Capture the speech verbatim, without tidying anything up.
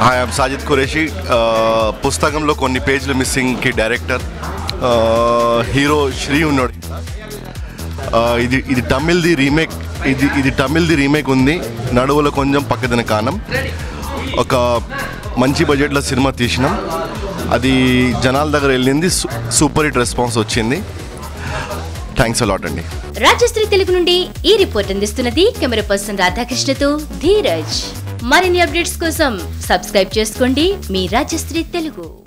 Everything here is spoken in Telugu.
Hi, I'm Sajid Qureshi. Uh, Pustakamlo Konni Pagelu missing ki director. Uh, hero Rajshri unnadu. Uh, ఇది ఇది తమిళది రీమేక్ ఇది ఇది తమిళది రీమేక్ ఉంది. నడువులో కొంచెం పక్కదన కానం. ఒక మంచి బడ్జెట్లో సినిమా తీసినాం. అది జనాల దగ్గర వెళ్ళింది, సూపర్ హిట్ రెస్పాన్స్ వచ్చింది. థ్యాంక్స్ అలాట్ అండి. రాజశ్రీ తెలుగు నుండి ఈ రిపోర్ట్ అందిస్తున్నది కెమెరా పర్సన్ రాధాకృష్ణతో ధీరజ్. మరిన్ని అప్డేట్స్ కోసం సబ్స్క్రైబ్ చేసుకోండి మీ రాజశ్రీ తెలుగు.